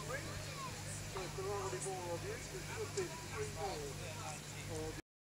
So if there are any more of you, there should be 3 more.